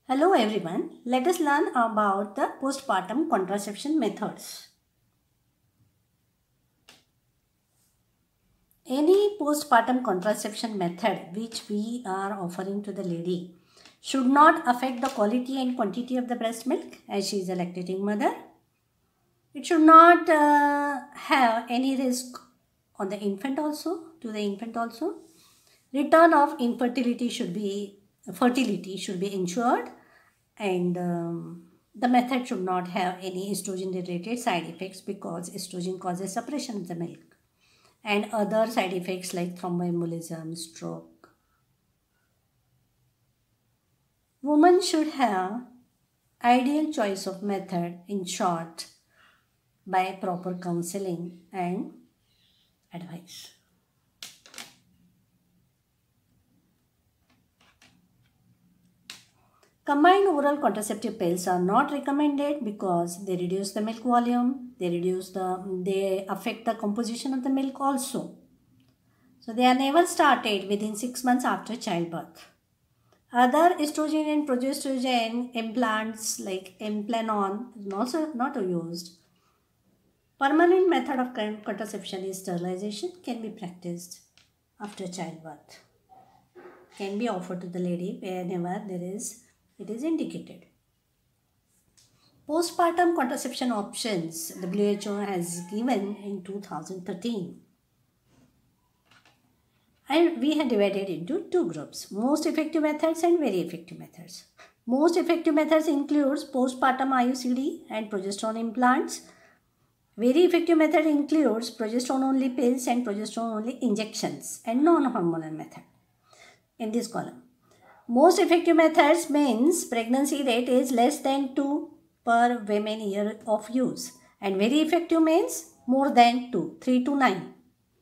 Hello everyone, let us learn about the postpartum contraception methods. Any postpartum contraception method which we are offering to the lady should not affect the quality and quantity of the breast milk as she is a lactating mother. It should not have any risk on the infant also, Return of fertility should be ensured, and the method should not have any estrogen related side effects because estrogen causes suppression of the milk and other side effects like thromboembolism, stroke. Women should have ideal choice of method in short by proper counseling and advice. Combined oral contraceptive pills are not recommended because they reduce the milk volume, they affect the composition of the milk also. So they are never started within 6 months after childbirth. Other estrogen and progesterone implants like Implanon is also not used. Permanent method of contraception is sterilization, can be practiced after childbirth. Can be offered to the lady whenever it is indicated. Postpartum contraception options WHO has given in 2013. And we have divided into two groups, most effective methods and very effective methods. Most effective methods includes postpartum IUCD and progesterone implants. Very effective method includes progesterone only pills and progesterone only injections and non-hormonal method in this column. Most effective methods means pregnancy rate is less than 2 per women year of use, and very effective means more than 2, 3 to 9,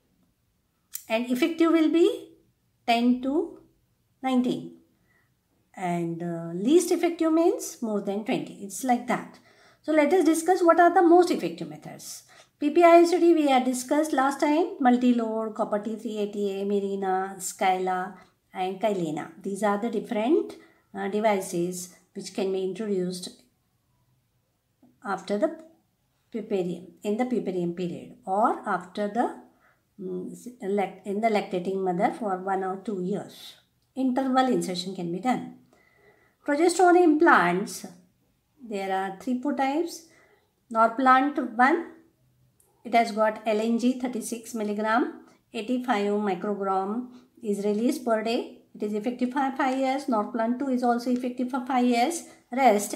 and effective will be 10 to 19, and least effective means more than 20. It's like that. So let us discuss what are the most effective methods. PPIUCD we had discussed last time, multi-load, copper T380A, Mirena, Skyla and Kylena. These are the different devices which can be introduced after the puerperium, in the puerperium period, or after the in the lactating mother for 1 or 2 years. Interval insertion can be done. Progesterone implants, there are 3 types. Norplant 1, it has got LNG 36 mg, 85 microgram is released per day. It is effective for 5 years. Norplant 2 is also effective for 5 years. Rest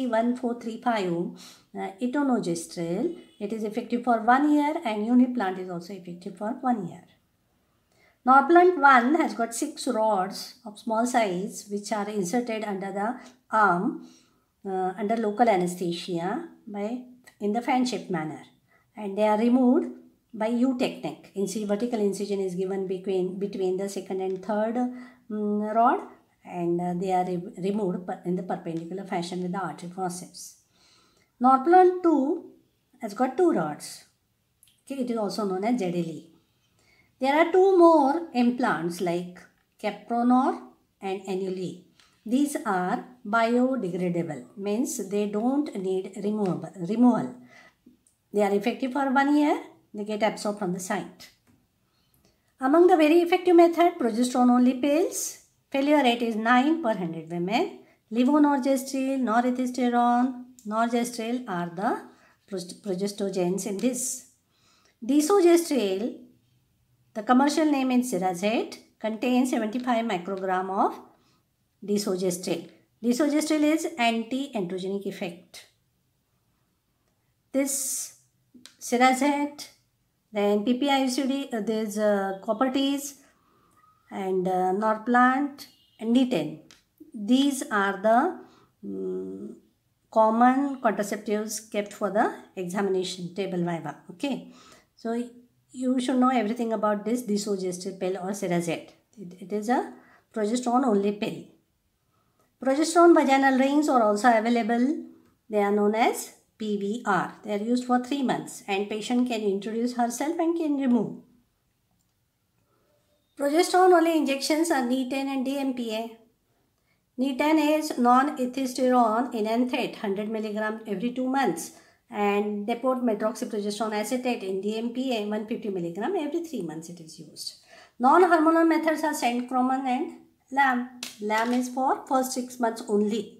ST1435 etonogestrel, it is effective for 1 year, and Uniplant is also effective for 1 year. Norplant 1 has got 6 rods of small size which are inserted under the arm under local anesthesia in the fan shaped manner, and they are removed by U technique. Vertical incision is given between the second and third rod, and they are removed in the perpendicular fashion with the artery forceps. Norplant 2 has got 2 rods. Okay, it is also known as ZLE. There are 2 more implants like Capronor and Annuli. These are biodegradable, means they don't need removal. They are effective for 1 year. They get absorbed from the site. Among the very effective method, progesterone only pills. Failure rate is 9 per 100 women. Levonorgestrel, norethisterone, norgestrel are the progestogens in this. Desogestrel, the commercial name is Cerazette, contains 75 microgram of desogestrel. Desogestrel is anti-androgenic effect. This Cerazette, then PPIUCD, there's copper T's and Norplant and D10. These are the common contraceptives kept for the examination table viva. Okay, so you should know everything about this desogestrel pill or Cerazette. It is a progesterone only pill. Progesterone vaginal rings are also available. They are known as PVR. They are used for 3 months, and patient can introduce herself and can remove. Progesterone only injections are D10 and DMPA. NE10 is non-ethisterone enanthate 100 mg every 2 months and depot-medroxyprogesterone acetate NDMPA 150 mg every 3 months it is used. Non-hormonal methods are Sandcroman and LAM. LAM is for first 6 months only.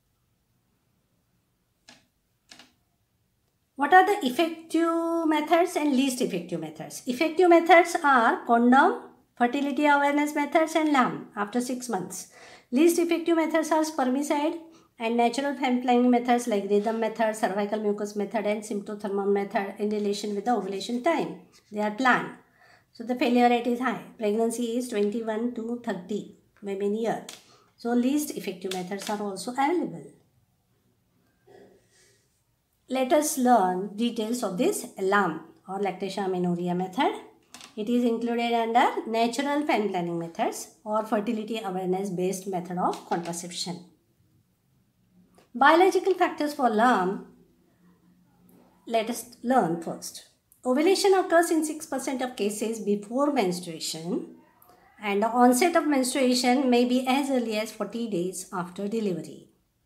What are the effective methods and least effective methods? Effective methods are condom, fertility awareness methods and LAM after 6 months. Least effective methods are spermicide and natural fem planning methods like rhythm method, cervical mucus method and symptothermone method in relation with the ovulation time. They are planned. So the failure rate is high. Pregnancy is 21 to 30 women year. So least effective methods are also available. Let us learn details of this LAM or lactation amenorrhea method. It is included under natural fem planning methods or fertility awareness based method of contraception. Biological factors for LAM, let us learn first. Ovulation occurs in 6% of cases before menstruation and the onset of menstruation may be as early as 40 days after delivery.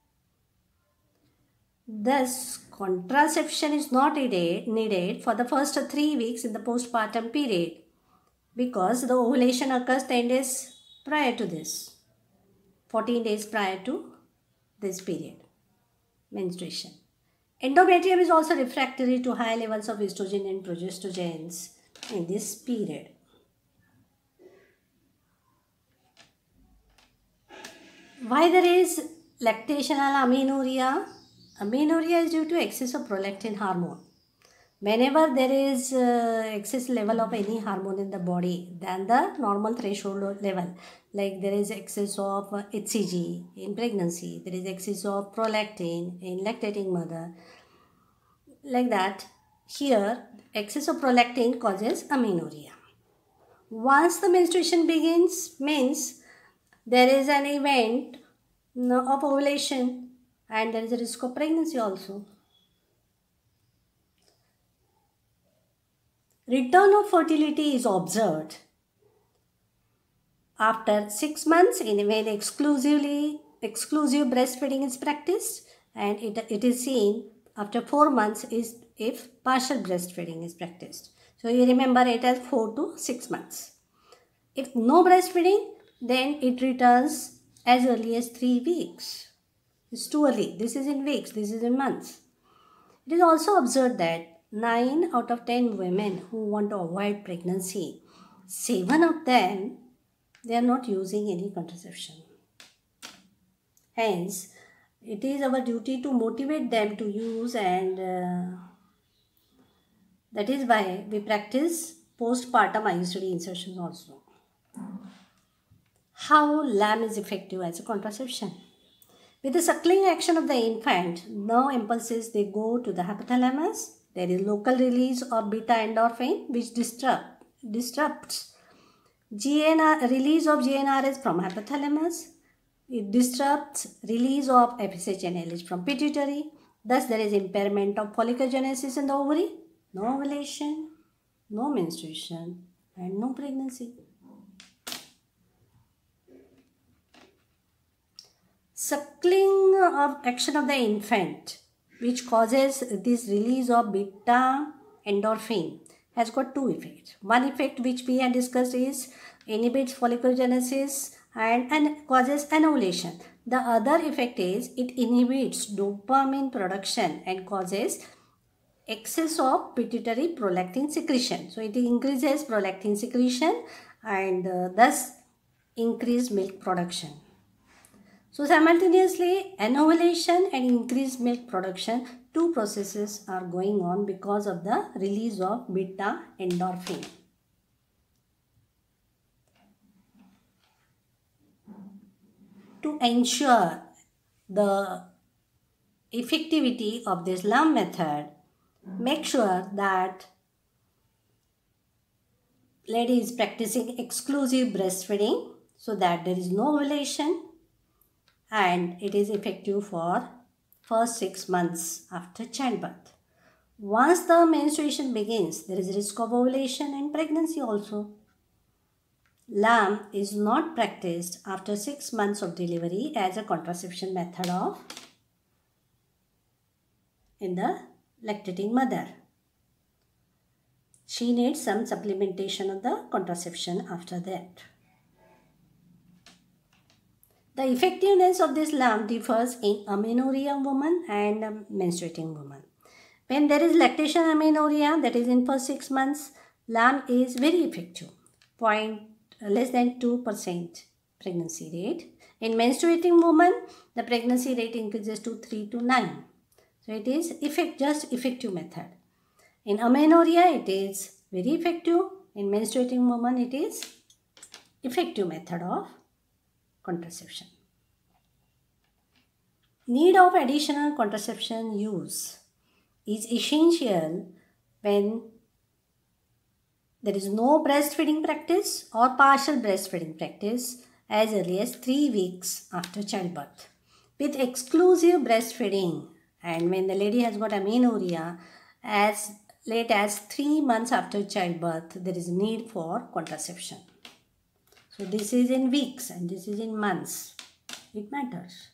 Thus, contraception is not needed for the first 3 weeks in the postpartum period because the ovulation occurs 10 days prior to this, 14 days prior to this period, menstruation. Endometrium is also refractory to high levels of estrogen and progestogens in this period. Why there is lactational amenorrhea? Amenorrhea is due to excess of prolactin hormone. Whenever there is excess level of any hormone in the body than the normal threshold level, like there is excess of HCG in pregnancy, there is excess of prolactin in lactating mother, like that, here excess of prolactin causes amenorrhea. Once the menstruation begins, means there is an event of ovulation and there is a risk of pregnancy also. Return of fertility is observed after 6 months when exclusive breastfeeding is practiced, and it is seen after 4 months is if partial breastfeeding is practiced. So you remember it as 4 to 6 months. If no breastfeeding, then it returns as early as 3 weeks. It's too early. This is in weeks, this is in months. It is also observed that 9 out of 10 women who want to avoid pregnancy, 7 of them, they are not using any contraception. Hence, it is our duty to motivate them to use, and that is why we practice postpartum IUCD insertions also. How LAM is effective as a contraception? With the suckling action of the infant, nerve impulses, they go to the hypothalamus. There is local release of beta endorphin which disrupts release of GnRH from hypothalamus. It disrupts release of FSH and LH from pituitary. Thus, there is impairment of follicogenesis in the ovary, no ovulation, no menstruation, and no pregnancy. Suckling of action of the infant, which causes this release of beta endorphin, has got 2 effects. One effect which we had discussed is inhibits follicogenesis and causes anovulation. The other effect is it inhibits dopamine production and causes excess of pituitary prolactin secretion. So it increases prolactin secretion and thus increased milk production. So simultaneously, anovulation and increased milk production, 2 processes are going on because of the release of beta endorphin. To ensure the effectivity of this LAM method, make sure that lady is practicing exclusive breastfeeding so that there is no ovulation, and it is effective for first 6 months after childbirth. Once the menstruation begins, there is risk of ovulation and pregnancy also. LAM is not practiced after 6 months of delivery as a contraception method in the lactating mother. She needs some supplementation of the contraception after that. The effectiveness of this LAM differs in amenorrhea woman and menstruating woman. When there is lactation amenorrhea, that is in first 6 months, LAM is very effective, less than 2% pregnancy rate. In menstruating woman, the pregnancy rate increases to 3 to 9. So it is just effective method. In amenorrhea, it is very effective. In menstruating woman, it is effective method of contraception. Need of additional contraception use is essential when there is no breastfeeding practice or partial breastfeeding practice as early as 3 weeks after childbirth. With exclusive breastfeeding and when the lady has got amenorrhea as late as 3 months after childbirth, there is need for contraception. So this is in weeks and this is in months. It matters.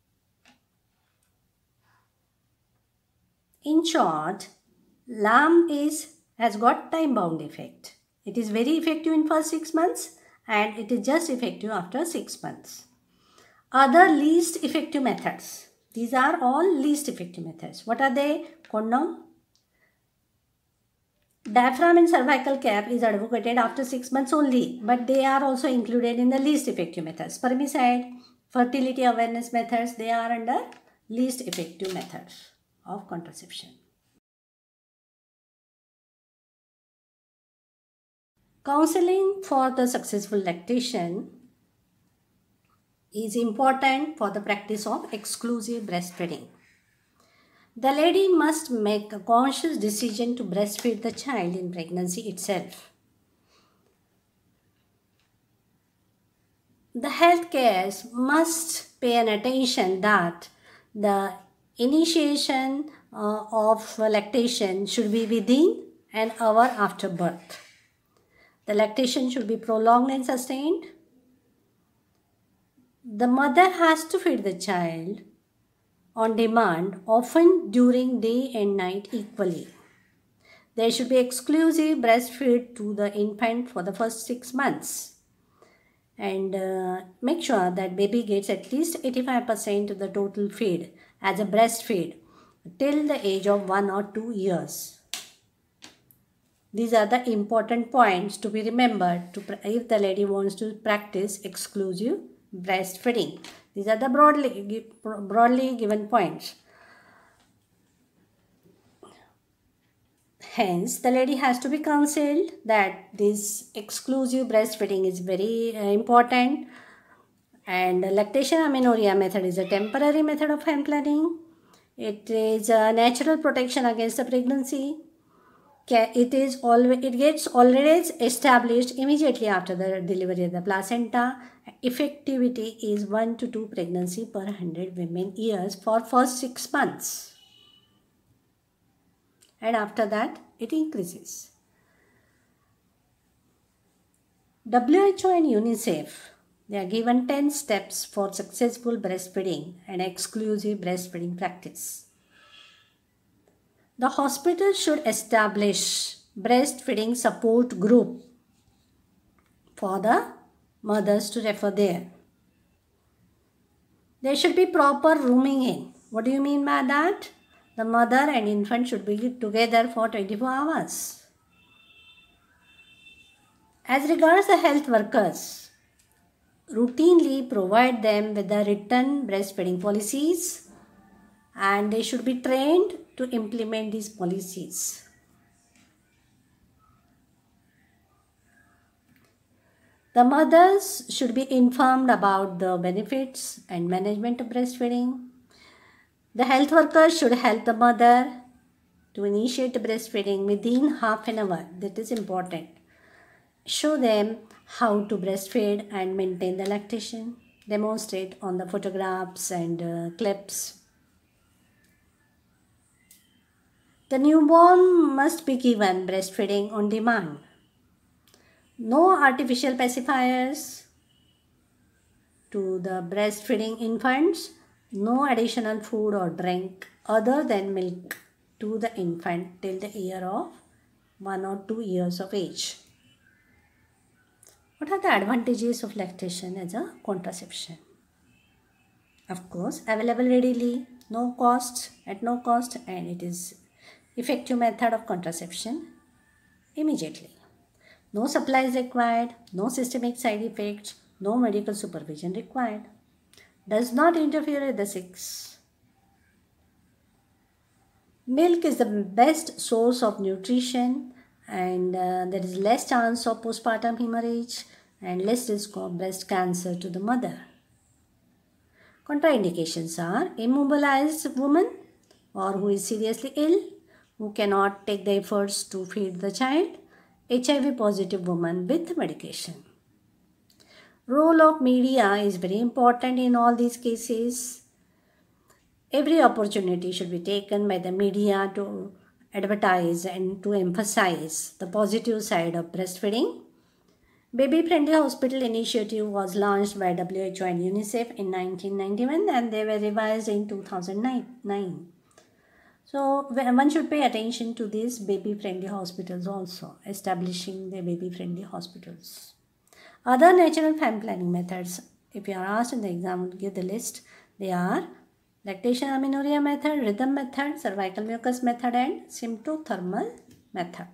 In short, LAM has got time-bound effect. It is very effective in first 6 months and it is just effective after 6 months. Other least effective methods. These are all least effective methods. What are they? Condom. Diaphragm and cervical cap is advocated after 6 months only, but they are also included in the least effective methods. Spermicide, fertility awareness methods, they are under least effective methods of contraception. Counseling for the successful lactation is important for the practice of exclusive breastfeeding. The lady must make a conscious decision to breastfeed the child in pregnancy itself. The healthcare must pay an attention that the initiation of lactation should be within an hour after birth. The lactation should be prolonged and sustained. The mother has to feed the child on demand, often during day and night equally. There should be exclusive breastfeed to the infant for the first 6 months. And make sure that baby gets at least 85% of the total feed as a breastfeed till the age of 1 or 2 years. These are the important points to be remembered if the lady wants to practice exclusive breastfeeding. These are the broadly given points. Hence, the lady has to be counseled that this exclusive breastfeeding is very important, and lactation amenorrhea method is a temporary method of hand planning. It is a natural protection against the pregnancy. It gets already established immediately after the delivery of the placenta. Effectivity is 1 to 2 pregnancy per 100 women years for first 6 months. And after that, it increases. WHO and UNICEF, they are given 10 steps for successful breastfeeding and exclusive breastfeeding practice. The hospital should establish breastfeeding support group for the mothers to refer there. There should be proper rooming in. What do you mean by that? The mother and infant should be together for 24 hours. As regards the health workers, routinely provide them with the written breastfeeding policies and they should be trained to implement these policies. The mothers should be informed about the benefits and management of breastfeeding. The health workers should help the mother to initiate breastfeeding within half an hour. That is important. Show them how to breastfeed and maintain the lactation. Demonstrate on the photographs and clips. The newborn must be given breastfeeding on demand. No artificial pacifiers to the breastfeeding infants. No additional food or drink other than milk to the infant till the year of 1 or 2 years of age. What are the advantages of lactation as a contraception? Of course, available readily, at no cost, and it is effective method of contraception immediately. No supplies required, no systemic side effects, no medical supervision required. Does not interfere with the sex. Milk is the best source of nutrition, and there is less chance of postpartum hemorrhage and less risk of breast cancer to the mother. Contraindications are immobilized woman or who is seriously ill, who cannot take the efforts to feed the child, HIV positive woman with medication. Role of media is very important in all these cases. Every opportunity should be taken by the media to advertise and to emphasize the positive side of breastfeeding. Baby Friendly Hospital initiative was launched by WHO and UNICEF in 1991 and they were revised in 2009. So one should pay attention to these baby friendly hospitals also, establishing the baby friendly hospitals. Other natural family planning methods, if you are asked in the exam, give the list. They are lactation amenorrhea method, rhythm method, cervical mucus method and symptothermal method.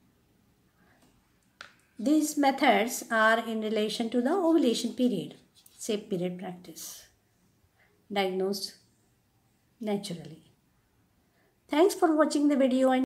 These methods are in relation to the ovulation period, safe period practice, diagnosed naturally. Thanks for watching the video and